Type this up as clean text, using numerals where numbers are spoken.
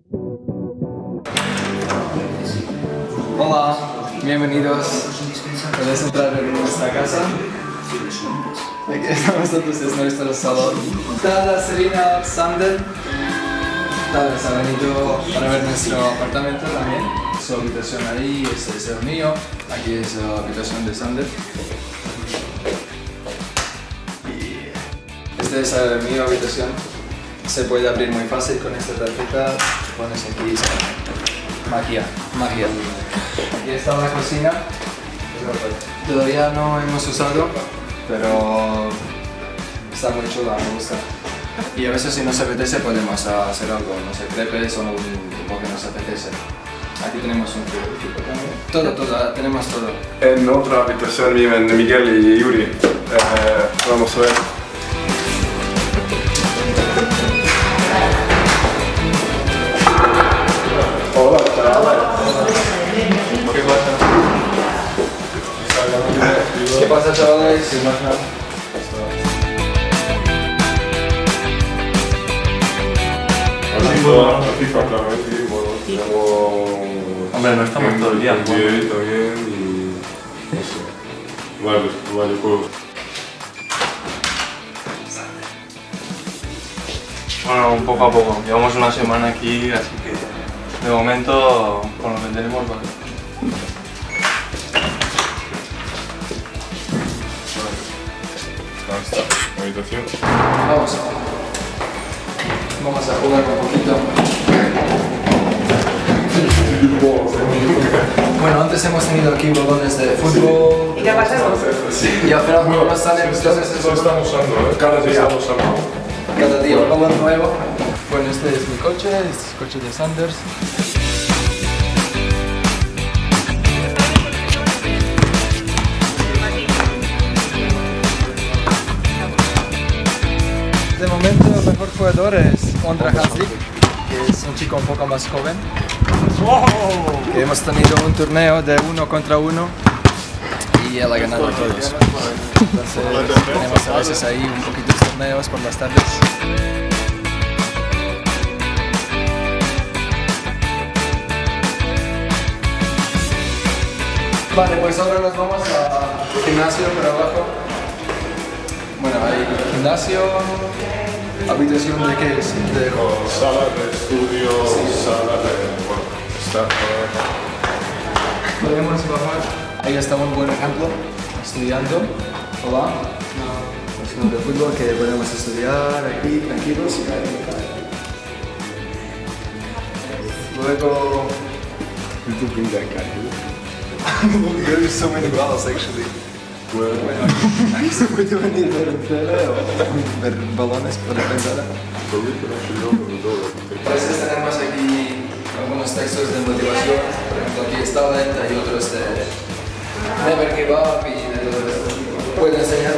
Hola, bienvenidos. Podéis entrar en nuestra casa. Aquí estamos todos, es nuestro salón. Está Serena Sander. Tal vez ha venido para ver nuestro apartamento también. Su habitación ahí, este es el mío. Aquí es la habitación de Sander. Y esta es mi habitación. Se puede abrir muy fácil con esta tarjeta. Pones aquí y se magia. Aquí está la cocina. Todavía no hemos usado, pero está muy chula, me gusta. Y a veces si nos apetece podemos hacer algo, no sé, crepes o lo que nos apetece. Aquí tenemos un frigorífico también. Todo, tenemos todo. En otra habitación viven Miguel y Yuri. Vamos a ver. Hola, chavales. ¿Qué pasa, chavales? FIFA, claramente, y bueno, tenemos... Hombre, no estamos todo el día. Bien, también, y... no sé, varios juegos. Bueno, poco a poco. Llevamos una semana aquí, así que de momento con lo que tenemos vale. Ahí está, la habitación. Vamos a jugar un poquito. Bueno, antes hemos tenido aquí balones de fútbol. ¿Y qué ha pasado? Y al final no nos sale, entonces Esto estamos usando, cada día estamos usando. cada día un balón nuevo. Bueno, este es mi coche, este es el coche de Sanders. De momento el mejor jugador es Ondra Hanslik, que es un chico un poco más joven. Que hemos tenido un torneo de 1 contra 1 y él ha ganado todos. Entonces tenemos a veces ahí un poquito de torneos por las tardes. Vale, pues ahora nos vamos al gimnasio por abajo. Bueno, hay gimnasio, habitación de qué es? Sala de estudio, sala de... bueno, está... Podemos bajar. Ahí está un buen ejemplo, estudiando. Hola. No, de fútbol que podemos estudiar aquí tranquilos. Luego... You bring that guy here? There is so many balls actually. Bueno, aquí se puede venir ver el tele o ver balones por la ventana. A veces tenemos aquí algunos textos de motivación, por ejemplo aquí está Talent, hay otros de Never Give Up y de todo esto. Puedo enseñar